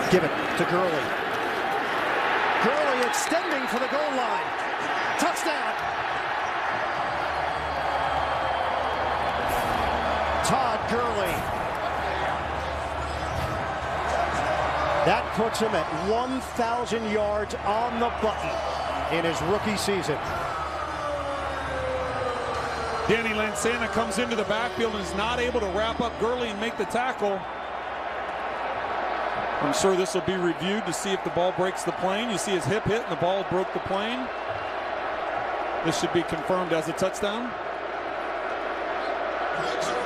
Give it to Gurley. Gurley extending for the goal line. Touchdown. Todd Gurley. That puts him at 1,000 yards on the button in his rookie season. Danny Lansana comes into the backfield and is not able to wrap up Gurley and make the tackle. I'm sure this will be reviewed to see if the ball breaks the plane. You see his hip hit and the ball broke the plane. This should be confirmed as a touchdown.